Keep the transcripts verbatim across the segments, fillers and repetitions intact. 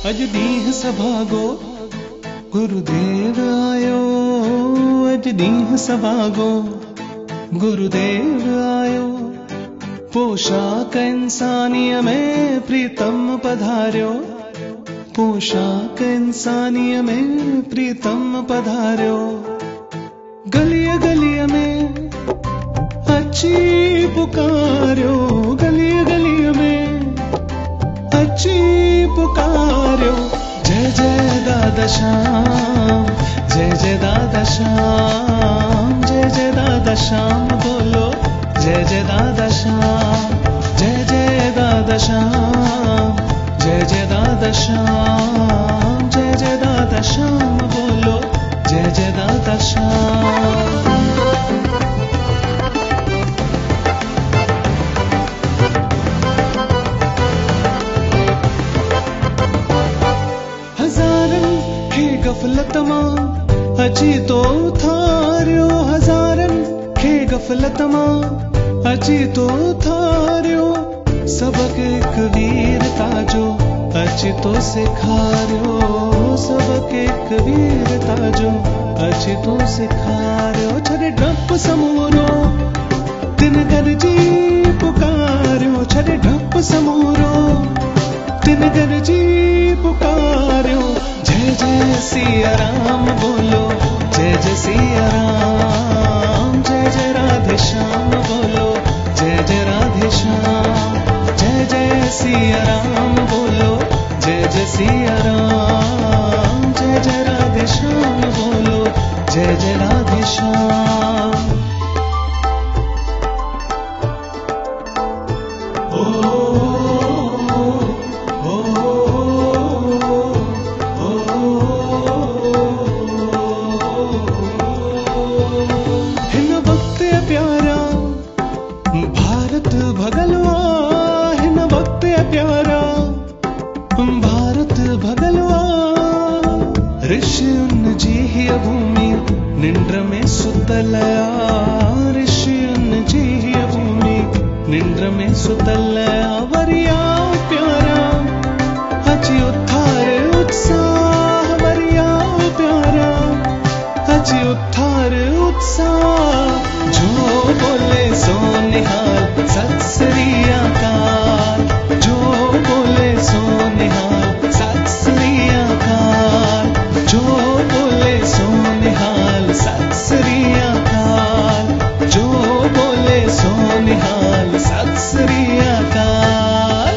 अज दीह सभागो गुरुदेव आयो, अज दीह सभागो गुरुदेव आयो। पोशाक इंसानिय में प्रीतम पधार्यो, पोशाक इंसानिय में प्रीतम पधार्यो। गलिय गलिय में अच्छी पुकार्यो, गलिय गलिय में अच्छी पुकार्यो। जय जय दादा श्याम, जय जय दादा श्याम, जय जय दादा श्याम बोलो, जय जय दादा श्याम, जय जय दादा श्याम, जय जय दादा श्याम, जय जय दादा श्याम बोलो, जय जय दादा श्याम। गफलत मां अची तो थार्यो, हजारन खे गफलत मां अची तो थार्यो। सबक एक वीरता जो अची तो सिखार्यो, सबक एक वीरता जो अची तो सिखार्यो। छड़े डप समूरो तिन गरजी पुकार्यो, छड़े डप समूरो तिन गरजी पुकार्यो। जय जय सिया राम बोलो, जय जय सिया राम, जय जय राधे श्याम बोलो, जय जय राधे श्याम। जय जय सिया राम बोलो, जय जय सिया राम, जय जय राधे श्याम बोलो, जय जय राधे श्याम। ओ भारत भगलवा ऋषियुन जी ही भूमि निंद्र में सुतलया, ऋषियुन जी ही भूमि निंद्र में सुतलया। वरिया प्यारा अची उत्थार उत्साह, वरिया प्यारा अची उत्थार उत्साह। जो बोले सो निहाल सत श्री अकाल, जो बोले सो निहाल सत श्री अकाल, जो बोले सो निहाल सत श्री अकाल, जो बोले सो निहाल सत श्री अकाल।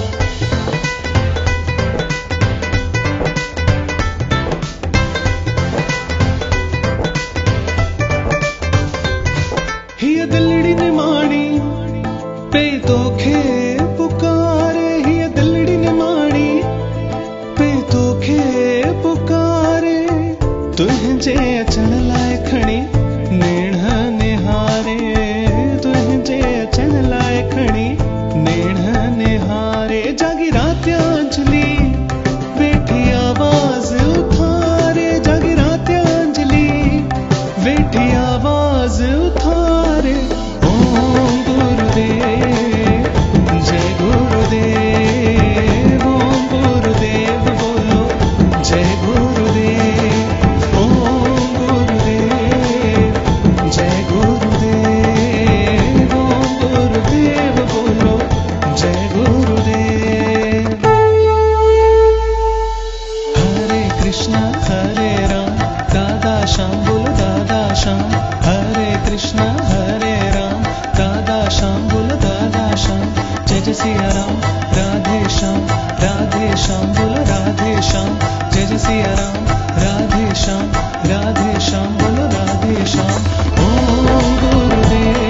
हिय दिलड़ी निमाणी पे तोखे पुकारे, हिय दिलड़ी निमाणी पे तोखे पुकारे। तुझे अचण लाए खणी नेण निहारे, तुझे अचण लाए खणी नेण निहारे। जागी रात्यांजलि बैठी आवाज उठारे, जागी रात्यांजलि बैठी आवाज उठारे। ओम गुरुदेव जय गुरुदेव, ओम गुरुदेव बोलो जय गुरुदेव। ओम गुरुदेव जय गुरुदेव, ओम गुरुदेव बोलो जय गुरुदेव। हरे कृष्णा हरे राम, दादा श्याम बोलो दादा श्याम। हरे कृष्णा हरे राम, दादा श्याम बोलो दादा श्याम। जय जय सिया राम, राधे श्याम, राधे श्याम बोलो राधे श्याम। जय जय सिया राम, राधे श्याम, राधे श्याम बोलो राधे श्याम। ओम गुरुदेव